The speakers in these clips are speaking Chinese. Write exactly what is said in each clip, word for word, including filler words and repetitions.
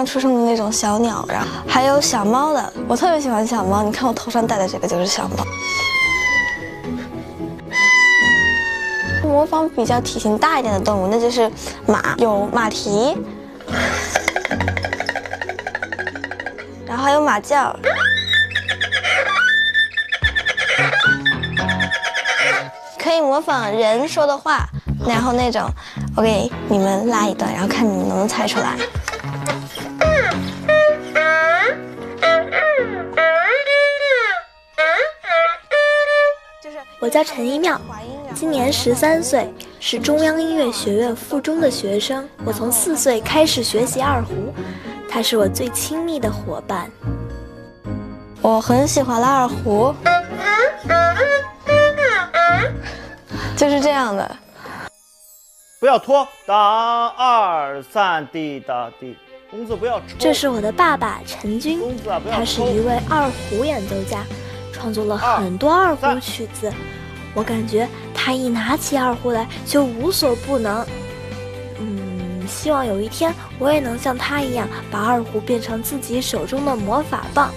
刚出生的那种小鸟，然后还有小猫的，我特别喜欢小猫。你看我头上戴的这个就是小猫。模仿比较体型大一点的动物，那就是马，有马蹄，然后还有马叫。 可以模仿人说的话，然后那种，我给你们拉一段，然后看你们能不能猜出来。 我叫陈一妙，今年十三岁，是中央音乐学院附中的学生。我从四岁开始学习二胡，他是我最亲密的伙伴。 我很喜欢拉二胡。 就是这样的， 不要拖，当二三滴答滴，弓子不要抽。 这是我的爸爸陈军， 啊、 他是一位二胡演奏家，创作了很多二胡曲子。我感觉他一拿起二胡来就无所不能。嗯，希望有一天我也能像他一样，把二胡变成自己手中的魔法棒。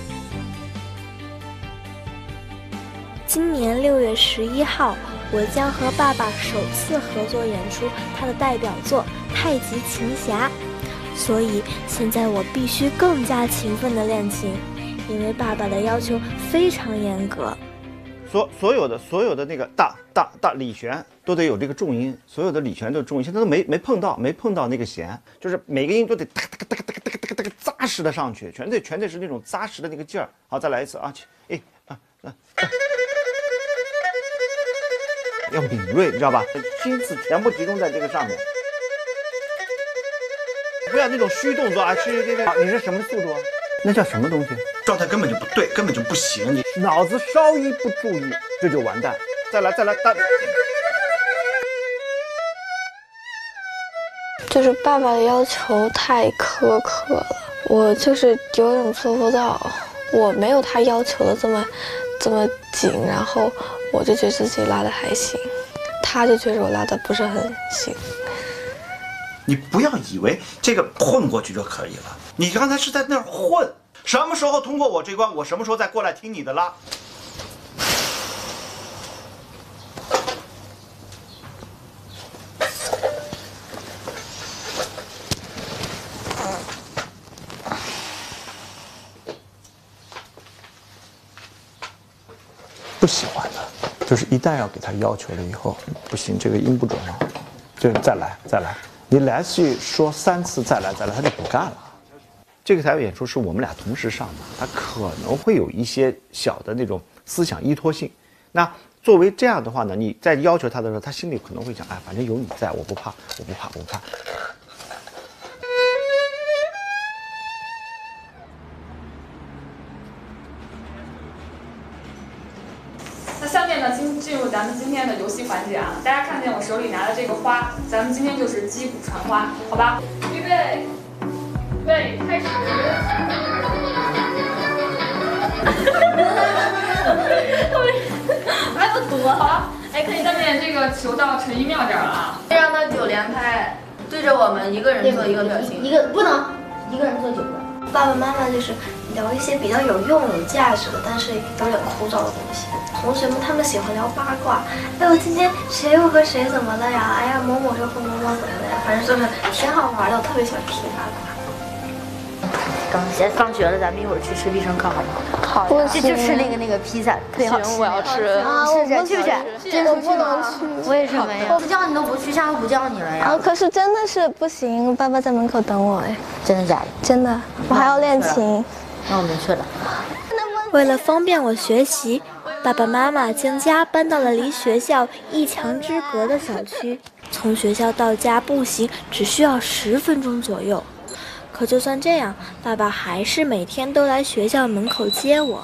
今年六月十一号。 我将和爸爸首次合作演出他的代表作《太极琴侠》，所以现在我必须更加勤奋地练琴，因为爸爸的要求非常严格。 所所有的所有的那个大大大李弦都得有这个重音，所有的李弦都是重音，现在都没没碰到，没碰到那个弦，就是每个音都得哒哒哒哒哒哒哒哒扎实的上去，全得全得是那种扎实的那个劲儿。好，再来一次啊，哎啊啊。 要敏锐，你知道吧？心思全部集中在这个上面，不要那种虚动作啊！虚这个，你是什么速度啊？那叫什么东西？ 状态根本就不对，根本就不行。你脑子稍一不注意，这就完蛋。再来，再来，大。 就是爸爸的要求太苛刻了，我就是有点做不到。我没有他要求的这么这么紧，然后。 我就觉得自己拉的还行，他就觉得我拉的不是很行。 你不要以为这个混过去就可以了，你刚才是在那儿混。什么时候通过我这关，我什么时候再过来听你的拉。 不喜欢的，就是一旦要给他要求了以后，不行，这个音不准了，就是再来再来，你连续说三次再来再来，他就不干了。 这个台演出是我们俩同时上的，他可能会有一些小的那种思想依托性。那作为这样的话呢，你在要求他的时候，他心里可能会想，哎，反正有你在，我不怕，我不怕，我不怕。 那下面呢，进进入咱们今天的游戏环节啊！大家看见我手里拿的这个花，咱们今天就是击鼓传花，好吧？预备，预备，开始！ 还有毒！ 好了，哎，可以下面这个球到陈一妙这儿了啊！ 让他九连拍，对着我们一个人做一个表情，一个不能一个人做九个。 爸爸妈妈就是聊一些比较有用、有价值的，但是有点枯燥的东西。同学们他们喜欢聊八卦，哎呦，今天谁又和谁怎么了呀？哎呀，某某又和某某怎么了呀？反正就是挺好玩的，我特别喜欢听八卦。 等先放学了，咱们一会儿去吃必胜客好不好？好，就就吃那个那个披萨，特别好吃。 我要吃啊！我们去不去？ 这个不能去。 为什么呀？我不叫你都不去，下回不叫你了呀。 啊，可是真的是不行，爸爸在门口等我哎。 真的假的？ 真的，我还要练琴。 那我们去了。 为了方便我学习，爸爸妈妈将家搬到了离学校一墙之隔的小区，从学校到家步行只需要十分钟左右。可就算这样，爸爸还是每天都来学校门口接我。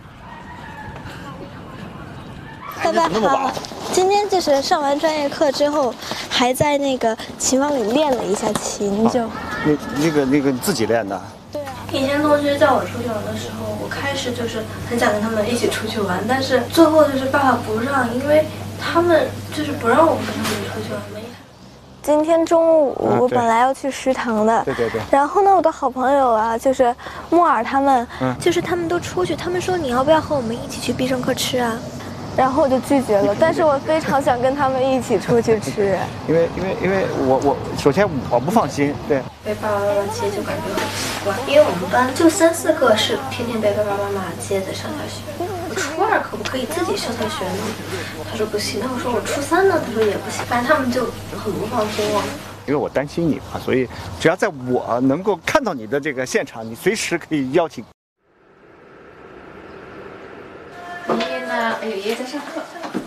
爸爸好，今天就是上完专业课之后，还在那个琴房里练了一下琴，就。 那那个那个你自己练的？ 对啊。 以前同学叫我出去玩的时候，我开始就是很想跟他们一起出去玩，但是最后就是爸爸不让，因为他们就是不让我们跟他们出去玩。没。 今天中午啊我本来要去食堂的， 对对对。 然后呢，我的好朋友啊，就是木耳他们， 嗯， 就是他们都出去，他们说你要不要和我们一起去必胜客吃啊？ 然后我就拒绝了，但是我非常想跟他们一起出去吃。 因为因为因为我我首先我不放心，对。 被爸爸妈妈接就感觉很奇怪，因为我们班就三四个是天天被爸爸妈妈接着上下学。我初二可不可以自己上下学呢？他说不行。那我说我初三呢？他说也不行。反正他们就很不放心我。 因为我担心你嘛，所以只要在我能够看到你的这个现场，你随时可以邀请。 爷爷呢？哎呦，爷爷在上课。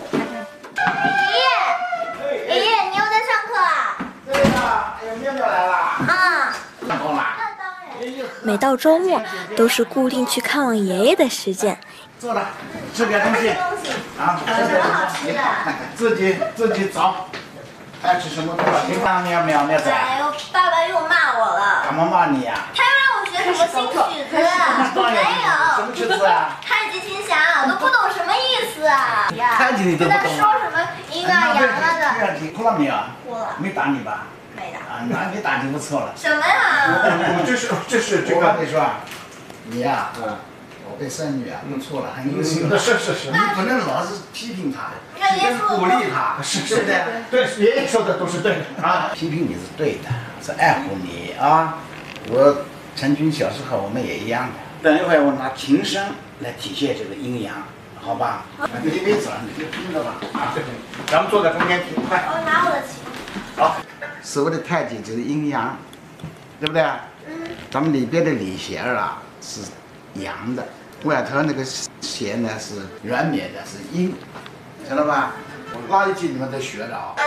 爷爷，爷爷，你又在上课啊？ 对呀，哎呦，妙妙来了。 啊。 上工了。 每到周末都是固定去看望爷爷的时间。 坐着，吃点东西。啊，吃点东西。自己自己找，爱吃什么多少。你看妙妙妙子。 哎呦，爸爸又骂我了。 干嘛骂你呀？ 他又让我学什么新曲子？没有。 什么曲子啊？ 太极琴侠，我都不懂什么意思啊！ 太极你都不懂。 在说什么阴啊阳啊的。 你哭了没有？ 哭了。 没打你吧？ 没打。 啊，那你打就不错了。 什么呀？ 我这是这是这个。我跟你说，你呀，嗯，我对孙女啊不错了，很优秀了。是是是。你不能老是批评她，鼓励她，是是不对？对，爷爷说的都是对的啊。批评你是对的，是爱护你啊。我陈军小时候我们也一样的。等一会儿我拿琴声来体现这个阴阳，好吧？你别走，你就听着吧。啊，咱们坐在中间听，快。 我拿我的琴。 好，所谓的太极就是阴阳，对不对？嗯。咱们里边的里弦啊是阳的，外头那个弦呢是软绵的，是阴，知道吧？我拉一句你们都学了啊。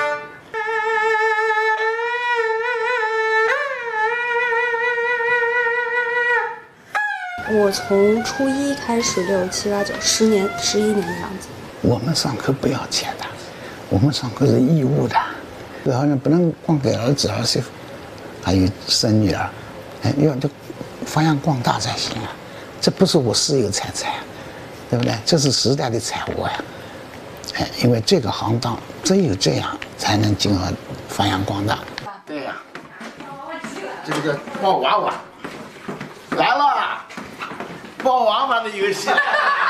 我从初一开始，六七八九十年、十一年的样子。 我们上课不要钱的，我们上课是义务的，好像不能光给儿子儿媳妇，还有孙女儿，哎，要就发扬光大才行啊！这不是我私有财产，对不对？这是时代的产物呀！哎，因为这个行当只有这样才能今后发扬光大。 对呀、啊，这个抱娃娃来了。抱娃娃的游戏，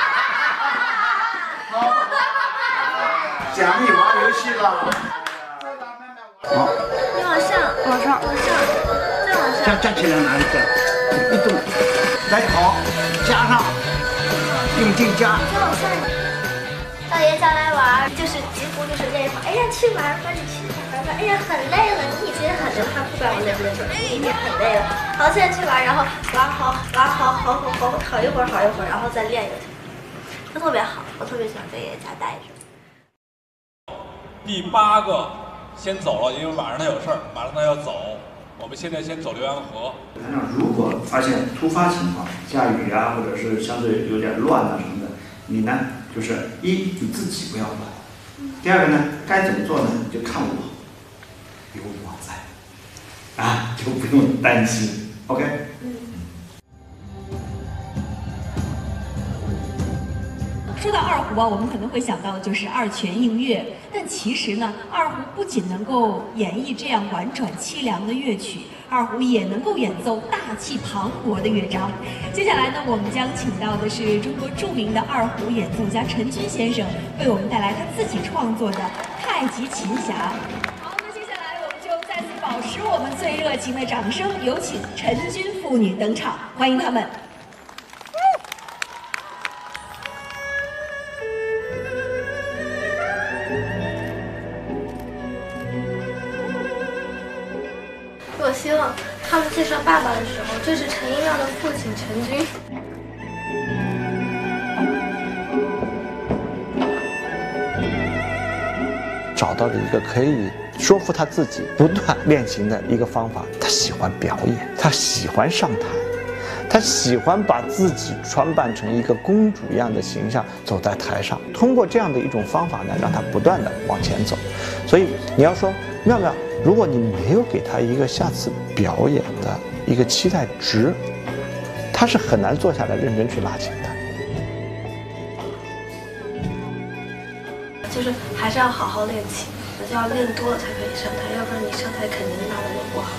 奖励玩游戏了。 好，你往上，往上，往上，再往上。 站站起来，拿一个，一动，来跑，加上，用劲加。 再往下。大爷叫来玩，就是几乎就是那会儿，哎呀去玩吧，你去玩吧，哎呀很累了，你已经很累了，他不管我累不累，说你已经很累了，好现在去玩，然后玩好玩好好好好好一会儿好一会儿，然后再练一个，他特别好，我特别喜欢在爷爷家待着。 第八个先走了，因为晚上他有事儿，马上他要走。我们现在先走浏阳河。 如果发现突发情况，下雨啊，或者是相对有点乱啊什么的，你呢就是一你自己不要乱，第二个呢该怎么做呢？你就看我，有我在，啊就不用担心 ，OK。 说到二胡啊，我们可能会想到的就是二泉映月，但其实呢，二胡不仅能够演绎这样婉转凄凉的乐曲，二胡也能够演奏大气磅礴的乐章。接下来呢，我们将请到的是中国著名的二胡演奏家陈军先生，为我们带来他自己创作的《太极琴侠》。好，那接下来我们就再次保持我们最热情的掌声，有请陈军父女登场，欢迎他们。 我希望他们介绍爸爸的时候，这是陈英亮的父亲陈军。 找到了一个可以说服他自己不断练习的一个方法。他喜欢表演，他喜欢上台，他喜欢把自己装扮成一个公主一样的形象走在台上。通过这样的一种方法呢，让他不断的往前走。所以你要说妙妙，如果你没有给他一个下次表演的一个期待值，他是很难坐下来认真去拉琴的。 就是还是要好好练琴， 就要练多了才可以上台，要不然你上台肯定拉的就不好。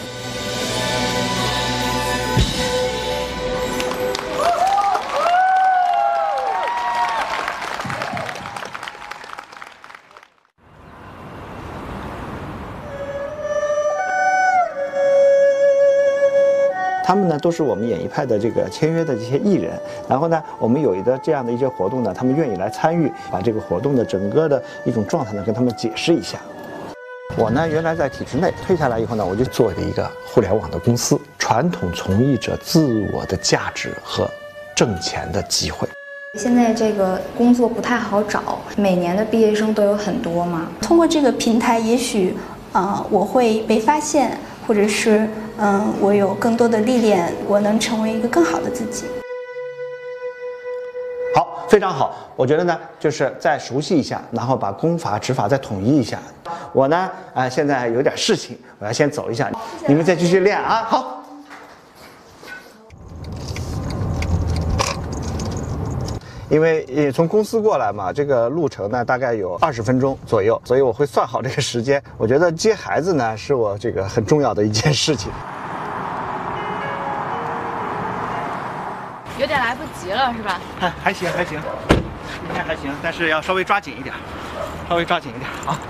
他们呢都是我们演艺派的这个签约的这些艺人，然后呢，我们有一个这样的一些活动呢，他们愿意来参与，把这个活动的整个的一种状态呢跟他们解释一下。我呢原来在体制内，退下来以后呢，我就做了一个互联网的公司，传统从艺者自我的价值和挣钱的机会。 现在这个工作不太好找，每年的毕业生都有很多嘛。 通过这个平台，也许，呃，我会被发现，或者是，嗯、呃，我有更多的历练，我能成为一个更好的自己。 好，非常好。我觉得呢，就是再熟悉一下，然后把功法、指法再统一一下。我呢，啊、呃，现在有点事情，我要先走一下，你们再继续练啊。好。因为也从公司过来嘛，这个路程呢大概有二十分钟左右，所以我会算好这个时间。我觉得接孩子呢是我这个很重要的一件事情。 有点来不及了，是吧？ 还还行还行，今天还行，但是要稍微抓紧一点，稍微抓紧一点啊。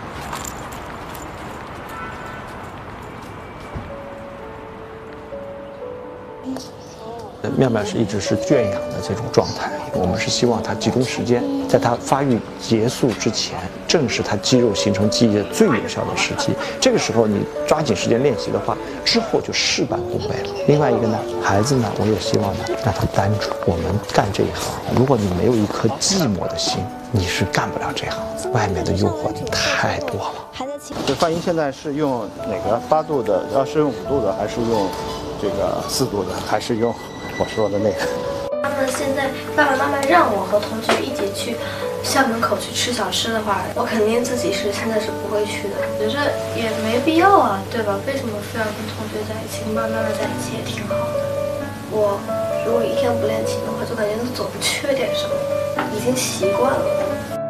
妙妙是一直是圈养的这种状态，我们是希望他集中时间，在他发育结束之前，正是他肌肉形成记忆的最有效的时期。这个时候你抓紧时间练习的话，之后就事半功倍了。另外一个呢，孩子呢，我也希望呢让他单纯。我们干这一行，如果你没有一颗寂寞的心，你是干不了这行。外面的诱惑太多了。 这范音现在是用哪个八度的？要是用五度的，还是用这个四度的，还是用？我说的那个， 他们现在爸爸妈妈让我和同学一起去校门口去吃小吃的话，我肯定自己是现在是不会去的。我觉得也没必要啊，对吧？为什么非要跟同学在一起，跟爸爸妈妈在一起也挺好的。我如果一天不练琴的话，就感觉总缺点什么，已经习惯了。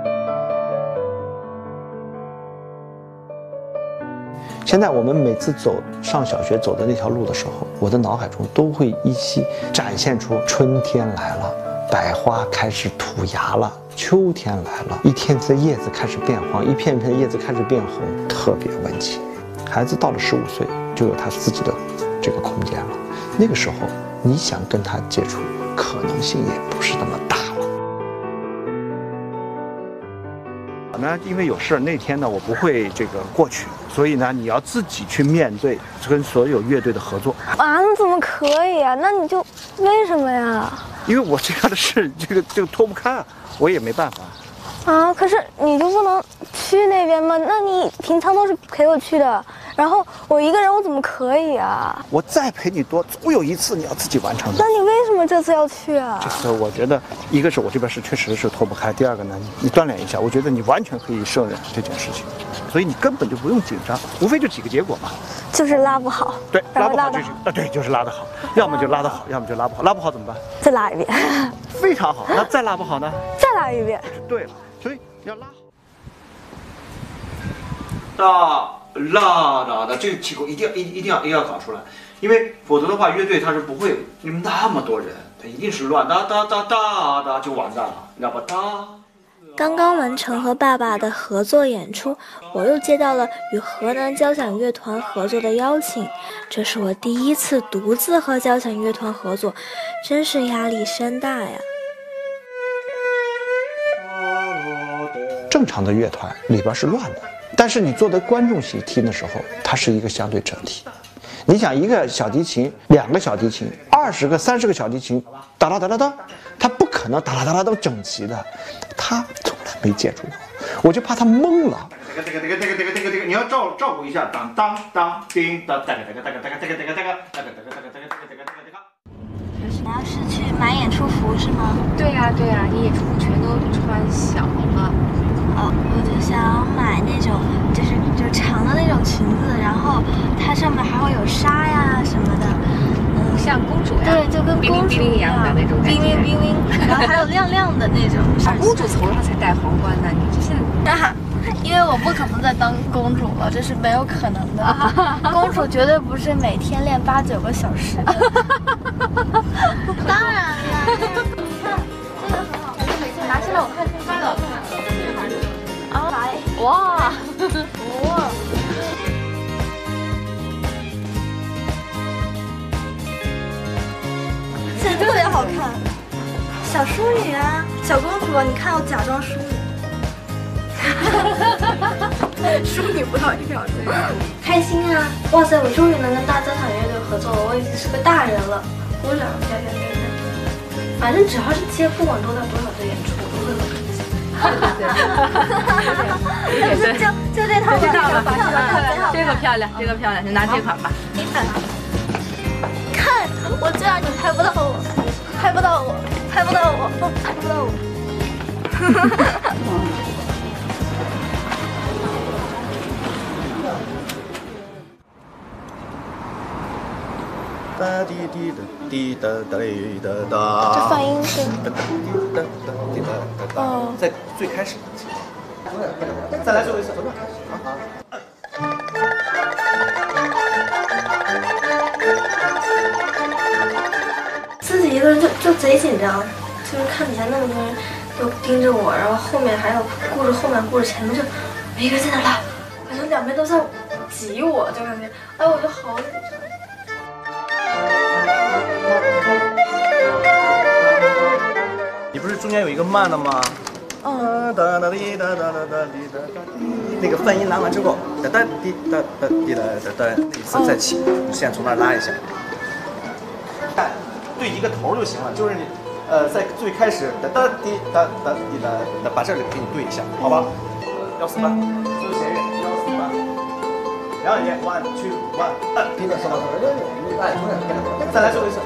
现在我们每次走上小学走的那条路的时候，我的脑海中都会依稀展现出春天来了，百花开始吐芽了，秋天来了，一片片叶子开始变黄，一片片叶子开始变红，特别温情。孩子到了十五岁，就有他自己的这个空间了。那个时候，你想跟他接触，可能性也不是那么大了。 我呢，因为有事那天呢，我不会这个过去，所以呢，你要自己去面对跟所有乐队的合作。 啊，那怎么可以啊？那你就为什么呀？ 因为我这样的事，这个这个脱不开啊，我也没办法。 啊，可是你就不能去那边吗？那你平常都是陪我去的，然后我一个人我怎么可以啊？ 我再陪你多，总有一次你要自己完成的。 那你为什么这次要去啊？ 这次我觉得，一个是我这边是确实是脱不开，第二个呢，你锻炼一下，我觉得你完全可以胜任这件事情，所以你根本就不用紧张，无非就几个结果嘛。 就是拉不好。 对，拉不好就是啊，对，就是拉得好，要么就拉得好，要么就拉不好，拉不好怎么办？ 再拉一遍。 非常好，那再拉不好呢？ 再拉一遍。 对了，所以要拉好。哒啦哒的这个起口一定要一一定要一定要搞出来，因为否则的话，乐队它是不会有那么多人，它一定是乱哒哒哒哒哒就完蛋了，你知道吧？哒。 刚刚完成和爸爸的合作演出，我又接到了与河南交响乐团合作的邀请，这是我第一次独自和交响乐团合作，真是压力山大呀。 正常的乐团里边是乱的，但是你做的观众席听的时候，它是一个相对整体。你想一个小提琴，两个小提琴，二十个、三十个小提琴，哒啦哒啦哒，它不可能哒啦哒啦都整齐的，他从来没接触过，我就怕他懵了。 这个这个这个这个这个这个这个，你要照照顾一下，当当当叮当，这个这个这个这个这个这个这个这个这个这个这个这个这个这个。 你要是去买演出服是吗？ 对呀、啊、对呀、啊，你演出服全都穿小了。 哦，我就想买那种就是就是长的那种裙子，然后它上面还会有纱呀什么的， 嗯，像公主呀， 对，就跟公主一样的那种感觉， 冰冰冰冰，然后还有亮亮的那种。 啊，公主头上才戴皇冠呢，你这现在啊， 因为我不可能再当公主了，这是没有可能的。公主绝对不是每天练八九个小时的。 当然了， 你看这个很好看，拿起来我看看。这个好看。啊，来，哇，哇。这个特别好看，小淑女啊，小公主啊，你看我假装淑女。淑女不到一秒钟，开心啊！哇塞，我终于能跟大交响乐队合作了，我已经是个大人了。鼓掌，啪啪啪啪！反正只要是接不管多大多少的演出，我都会很开心。就就就这套吧，这套吧， 这个漂亮，这个漂亮，就拿这款吧。 你看，看我这样你拍不到我，拍不到我，拍不到我，拍不到我。 哒滴滴的滴哒哒哩哒哒。 这泛音是。 哒哒滴哒哒滴哒哒哒。 哦。 在最开始。再来最后一次。 自己一个人就就贼紧张，就是看底下那么多人都盯着我，然后后面还有顾着后面顾着前面，就我一个人在那拉，好像两边都在挤我，就感觉哎，我就好紧张。 你不是中间有一个慢的吗？嗯，哒哒滴哒哒哒哒滴哒哒。那个泛音拉完之后，哒哒滴哒哒滴哒哒哒，那一次再起，你现在从那儿拉一下。看，对一个头就行了，就是你，呃，在最开始哒哒滴哒哒滴哒哒，把这里给你对一下，好吧？幺四八，最后弦乐幺四八。然后你 one two one， 滴哒什么？哎，再来最后一次，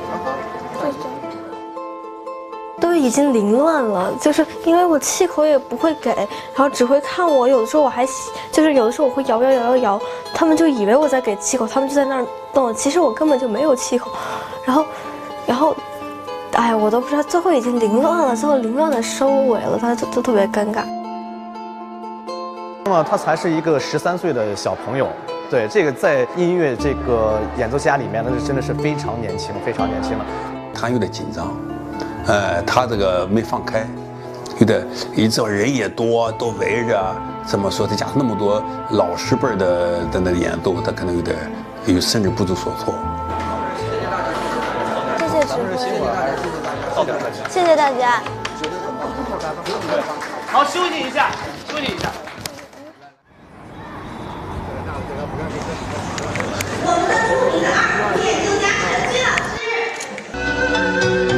都已经凌乱了，就是因为我气口也不会给，然后只会看我，有的时候我还就是有的时候我会摇摇摇摇摇，他们就以为我在给气口，他们就在那儿动，其实我根本就没有气口，然后，然后，哎，我都不知道，最后已经凌乱了，最后凌乱的收尾了，他就就特别尴尬。 那么他才是一个十三岁的小朋友，对这个在音乐这个演奏家里面，那是真的是非常年轻，非常年轻了。 他有点紧张。呃，他这个没放开，有点，你知道人也多，都围着，怎么说？再加上那么多老师辈的的那个演奏，他可能有点，有甚至不知所措。 谢谢指挥，谢谢大家。 好，休息一下，休息一下。 我们的著名的二胡演奏家陈军老师。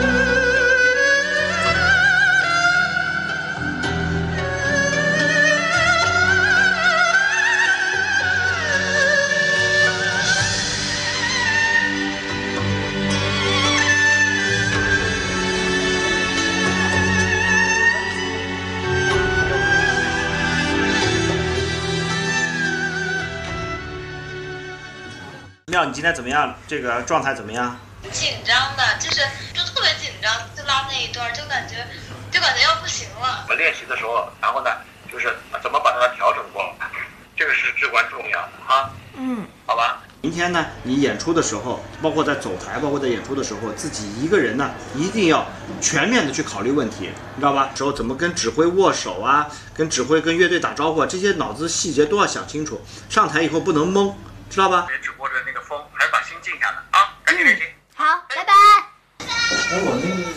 妙，你今天怎么样？这个状态怎么样？ 紧张的，就是就特别紧张，就拉那一段，就感觉就感觉要不行了。 我练习的时候，然后呢，就是怎么把它调整过来，这个是至关重要的哈。 嗯， 好吧。明天呢，你演出的时候，包括在走台，包括在演出的时候，自己一个人呢，一定要全面的去考虑问题，你知道吧？时候怎么跟指挥握手啊，跟指挥跟乐队打招呼啊，这些脑子细节都要想清楚。上台以后不能懵，知道吧？ 别只握着那个风，还是把心静下来啊！赶紧练习。 好，拜拜。 哎，我那个。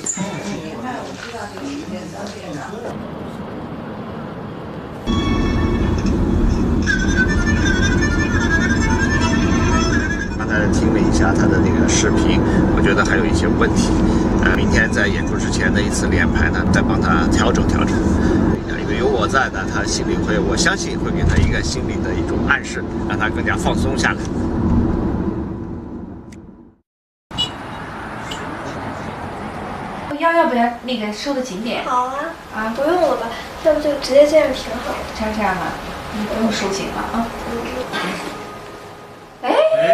刚才听了一下他的那个视频，我觉得还有一些问题。呃，明天在演出之前的一次练排呢，再帮他调整调整。因为有我在呢，他心里会，我相信会给他一个心理的一种暗示，让他更加放松下来。 腰要不要那个收的紧点？ 好啊，啊，不用了吧？要不就直接这样挺好。 这样这样啊，你不用收紧了啊。哎！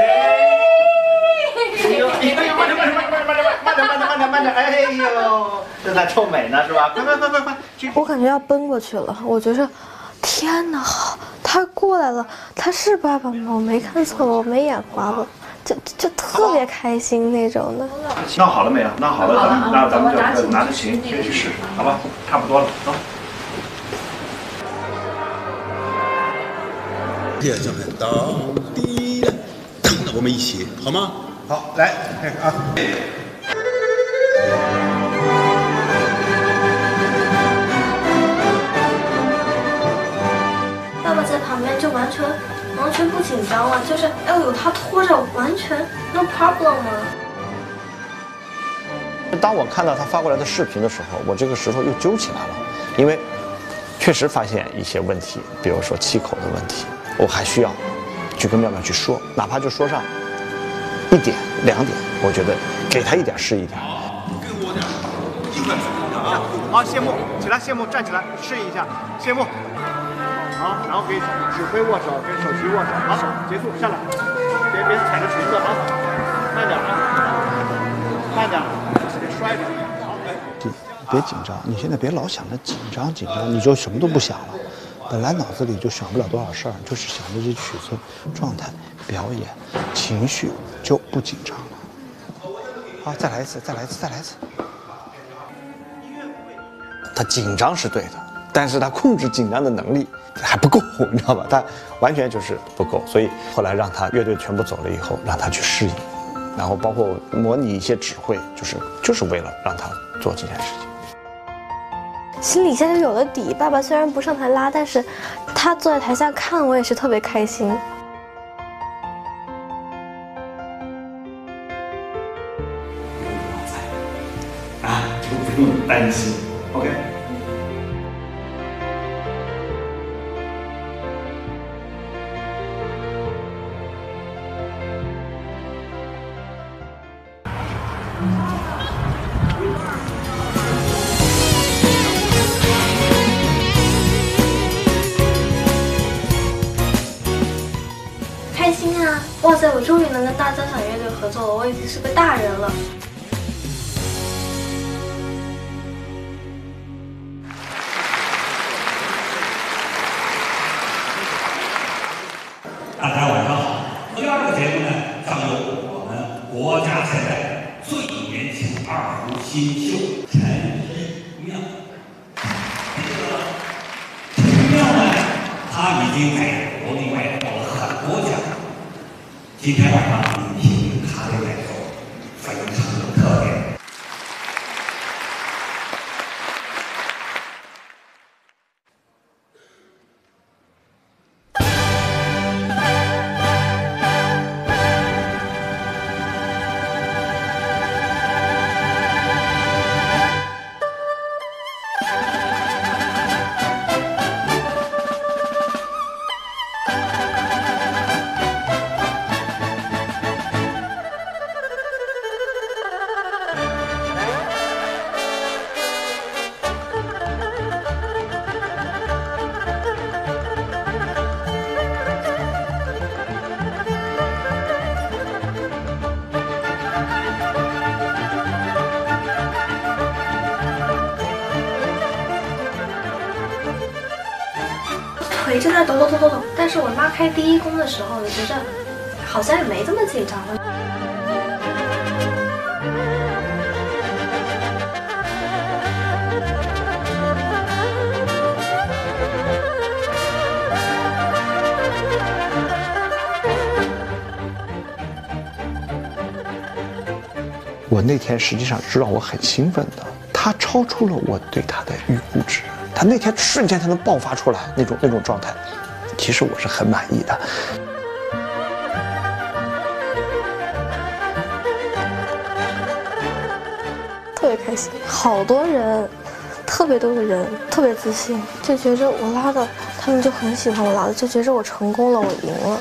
哎呦，哎呦，慢点，慢点，慢点，慢点，慢点，慢点，慢点，慢点，哎呦，正在臭美呢，是吧？快快快快快！ 我感觉要奔过去了，我觉着天哪，他过来了，他是爸爸吗？我没看错，我没眼花吧？就就特别开心那种的。 闹好了没有？闹好了，咱们那咱们就拿着琴学去试，好吧？差不多了，走。 这叫当滴的，那我们一起好吗？ 好，来，开始啊。 爸爸在旁边就完全完全不紧张了，就是哎呦他拖着完全 no problem 啊。 当我看到他发过来的视频的时候，我这个时候又揪起来了，因为确实发现一些问题，比如说气口的问题，我还需要去跟妙妙去说，哪怕就说上一点两点，我觉得给他一点是一点。 跟我点，一块啊！好，谢幕，起来，谢幕，站起来，适应一下，谢幕。好，然后给指挥握手，跟首席握手。好，结束，下来，别别踩着裙子啊，慢点啊，慢点，别摔着。好，来。 别紧张，你现在别老想着紧张紧张，你就什么都不想了。本来脑子里就想不了多少事儿，就是想着这曲子、状态、表演、情绪，就不紧张了。好，再来一次，再来一次，再来一次。他紧张是对的，但是他控制紧张的能力还不够，你知道吧？他完全就是不够，所以后来让他乐队全部走了以后，让他去适应，然后包括模拟一些指挥，就是就是为了让他做这件事情。 心里一下就有了底。爸爸虽然不上台拉，但是他坐在台下看我也是特别开心。 啊，这个不用担心 ，OK。 开心啊！哇塞，我终于能跟大交响乐队合作了，我已经是个大人了。 大家晚上好。第二个节目呢，将由我们国家现在最年轻二胡新秀陈一妙。这个陈一妙呢，他已经在国内外获了很多奖。今天晚上你听他的演奏，非常有特点。 腿正在抖抖抖抖抖，但是我拉开第一弓的时候，我觉得好像也没这么紧张了。 我那天实际上是让我很兴奋的，他超出了我对他的预估值。他那天瞬间他能爆发出来那种那种状态，其实我是很满意的。 特别开心，好多人，特别多的人，特别自信，就觉着我拉的，他们就很喜欢我拉的，就觉着我成功了，我赢了。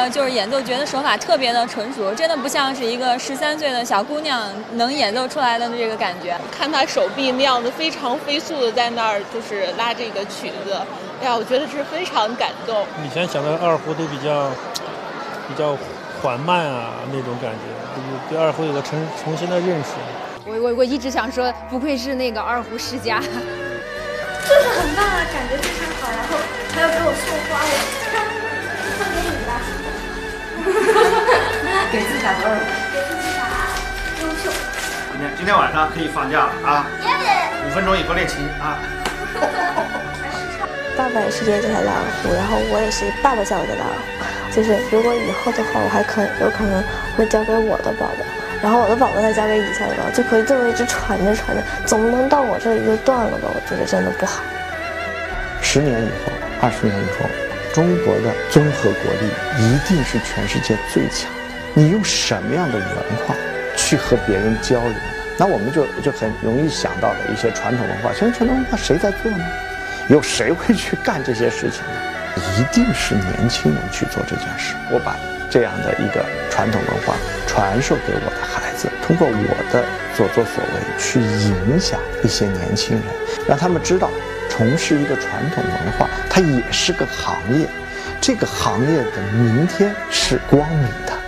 个就是演奏觉得手法特别的纯熟，真的不像是一个十三岁的小姑娘能演奏出来的这个感觉。 看她手臂那样的非常飞速的在那儿就是拉这个曲子，哎呀，我觉得是非常感动。 以前想的二胡都比较比较缓慢啊那种感觉，对二胡有个重重新的认识。 我我我一直想说，不愧是那个二胡世家。 就是很棒啊，感觉非常好，然后还要给我送花，我送给你吧。 给自己打多少？ 给自己打优秀。 今天今天晚上可以放假了啊！五分钟以后练琴啊！ 爸爸也是爷爷在拉二胡，然后我也是爸爸教我的拉二胡。就是如果以后的话，我还可有可能会交给我的宝宝。然后我的宝宝再交给以下的宝宝，就可以这么一直传着传着，总不能到我这里就断了吧？我觉得真的不好。 十年以后，二十年以后，中国的综合国力一定是全世界最强的。你用什么样的文化去和别人交流呢？那我们就就很容易想到的一些传统文化，现在传统文化谁在做呢？有谁会去干这些事情呢？一定是年轻人去做这件事。我把这样的一个传统文化传授给我的孩子，通过我的所作所为去影响一些年轻人，让他们知道从事一个传统文化它也是个行业，这个行业的明天是光明的。